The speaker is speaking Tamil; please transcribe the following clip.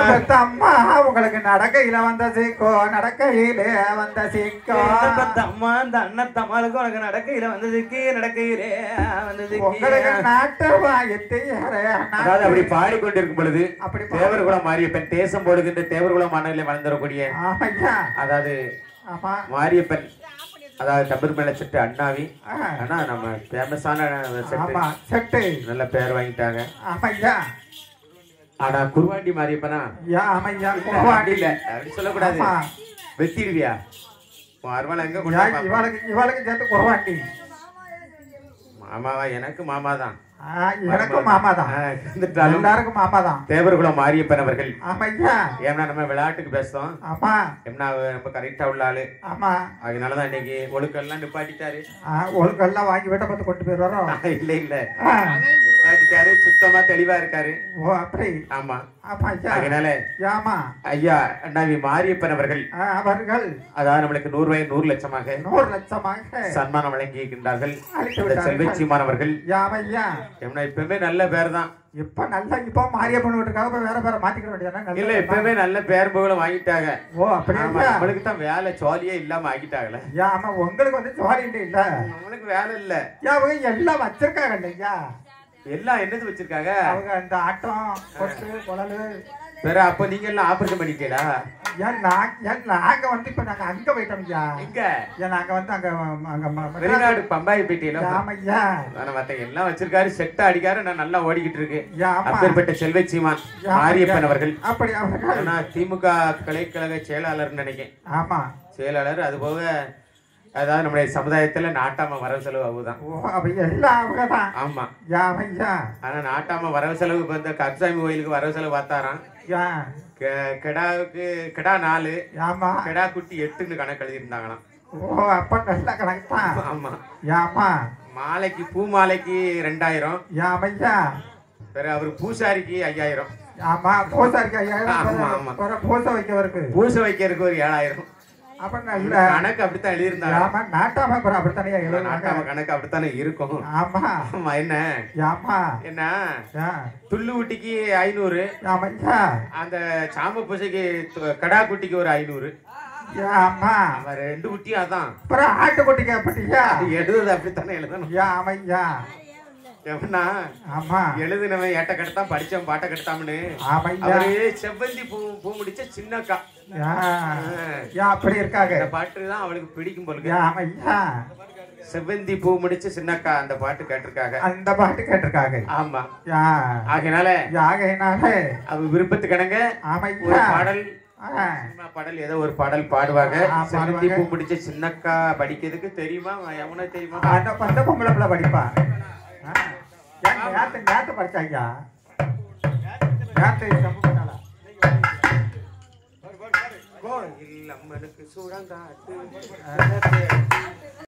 அம்மா உங்களுக்கு நடக்கையில வந்த சீக்கோ நடக்கையிலே வந்த சீக்கோ அம்மா அந்த அண்ணத்தம்மாளுக்கு உனக்கு நடக்கையில வந்ததுக்கு நடக்கையிலே வந்தது உங்களுக்கு நாட்டமா அதாவது அப்படி பாடிக்கொண்டிருக்கும் பொழுது அப்படி தேவர்குலம் மாரியப்பன் தேசம் போடுகின்ற தேவர்குலம் மன்னரில் வளர்ந்துடக்கூடிய அதாவது மாரியப்பன் அதாவது டபுள் மேல செட்டு அண்ணாவி ஆனா நம்ம ஃபேமஸான செட்டு நல்ல பேர் வாங்கிட்டாங்க ஆனா குருவாண்டி மாரியப்பனா இல்ல அப்படி சொல்லக்கூடாது வெத்திடுவியா அருவாள் எங்க இவளுக்கு சேர்த்து குருவாண்டி மாமாவா எனக்கு மாமாதான் எனக்கும் மாமாதான் எல்லாருக்கும் மாமாதான் தேவர்குலம் மாரியப்பன் அவர்கள் ஏன்னா நம்ம விளையாட்டுக்கு பேசுறோம் என்ன ரொம்ப கரெக்டா உள்ள ஆளு அதனாலதான் இன்னைக்கு ஒழுக்கெல்லாம் நிப்பாட்டிட்டாரு ஒழுக்கெல்லாம் வாங்கி விட்ட பார்த்து கொண்டு போயிடுவாரோ இல்ல இல்ல நிப்பாட்டிட்டாரு சுத்தமா தெளிவா இருக்காரு ஓ அப்படி ஆமா அதனால ஐயா அண்ணாவி மாரியப்பன் அவர்கள் அதாவது நம்மளுக்கு 100 ரூபாய் 100 லட்சமாக சன்மானம் வழங்கி இருக்கின்றார்கள் செல்வச்சிமான் அவர்கள் எப்பவுமே நல்ல பேர் தான் இப்ப நல்லா இப்ப மாரியப்பன் வீட்டுக்காக வேற பேரை மாத்திக்க வேண்டியது இல்ல எப்பவுமே நல்ல பேர் புகழும் வாங்கிட்டாங்க ஓ அப்படி நம்மளுக்கு தான் வேலை ஜாலியே இல்லாம ஆகிட்டாங்களே ஆமா உங்களுக்கு வந்து ஜாலி இல்ல நம்மளுக்கு வேலை இல்ல எல்லாம் வச்சிருக்காங்க இல்லையா எல்லாம் என்னது வச்சிருக்காங்க அவங்க அந்த ஆட்டம் கொட்டு குழலு வேற அப்ப நீங்க எல்லாம் ஆபரேஷன் பண்ணிக்கலா நாங்க வந்து இப்ப நாங்க அங்க போயிட்டோம் ஐயா எங்க நாங்க வந்து அங்க வெளிநாடு பம்பாய் போயிட்டீங்களா ஆமையா மத்த எல்லாம் வச்சிருக்காரு செட்ட அடிக்காரு நான் நல்லா ஓடிக்கிட்டு இருக்கு அப்பேற்பட்ட செல்வச்சிமான் மாரியப்பன் அவர்கள் அப்படி நான் திமுக கலைக்கழக செயலாளர் நினைக்கிறேன் ஆமா செயலாளர் அது போக அதாவது நம்முடைய சமுதாயத்துல நாட்டாம வரவு செலவு அவதான் ஆமா ஆனா நாட்டாம வரவு செலவு வந்து கப்சாமி கோயிலுக்கு வரவு செலவு பார்த்தாராம் கிடா 4 கிடா குட்டி 8ன்னு கணக்கு எழுதிருந்தாங்களாம் ஓ அப்ப நல்ல கணக்கு தான் ஆமா மாலைக்கு பூ மாலைக்கு 2000 வேற அவரு பூசாரிக்கு 5000 ஆமா பூசாரிக்கு 5000 பூசை வைக்கிறதுக்கு ஒரு 7000 கணக்கு அப்படித்தான் எழுதியிருந்தாங்க நாட்டாம அப்படித்தானே நாட்டாம கணக்கு அப்படித்தானே இருக்கும் ஆமா ஆமா என்ன என்ன துள்ளு குட்டிக்கு 500 அந்த சாம பூசைக்கு கடா குட்டிக்கு ஒரு 500 2 குட்டி அதான் ஆட்டுக்குட்டிக்கு அப்படியா எழுதுது அப்படித்தானே எழுதணும் எழுதுனவன் ஏட்ட கட்டத்தான் படிச்சவன் பாட்ட கட்டாமனு செவ்வந்தி பூ முடிச்ச சின்னக்கா அப்படி இருக்காங்க பாட்டுதான் அவளுக்கு பிடிக்கும் போல செவ்வந்தி பூ முடிச்ச சின்னக்கா அந்த பாட்டு கேட்டிருக்காங்க ஆமா ஆகையினால அவ விருப்பத்துக்கிணங்க ஒரு பாடல் ஏதோ ஒரு பாடல் பாடுவாங்க செவ்வந்தி பூ முடிச்ச சின்னக்கா படிக்கிறதுக்கு தெரியுமா எவனும் தெரியுமா அந்த பொம்பளை பிள்ளை படிப்பா நேத்து படிச்சாங்க இல்ல அம்மனுக்கு சூடங்காட்டு